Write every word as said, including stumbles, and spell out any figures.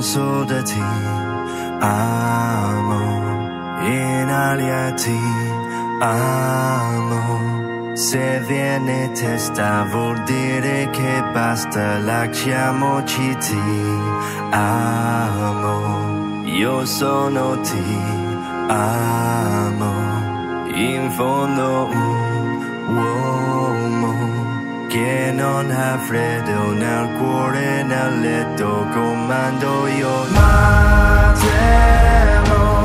so da ti amo in aria ti amo. Se viene testa vuol dire che basta, lasciamoci, ti amo. Io sono ti amo, in fondo un uomo che non ha freddo nel cuore, nel letto comando io, ma temo